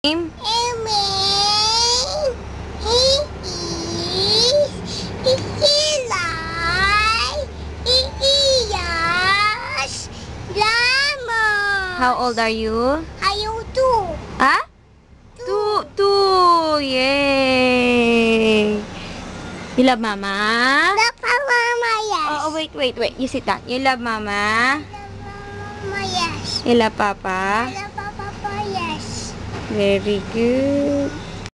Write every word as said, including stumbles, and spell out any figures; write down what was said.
name? Amy. He is. He Eli. He is. Llama. How old are you? Are you too? Ah? Two. Two. Yay. You love mama? Love Mama, yes. Oh, oh, wait, wait, wait. You sit down. You love mama? Love Mama, yes. You love papa? Love Papa, yes. Very good.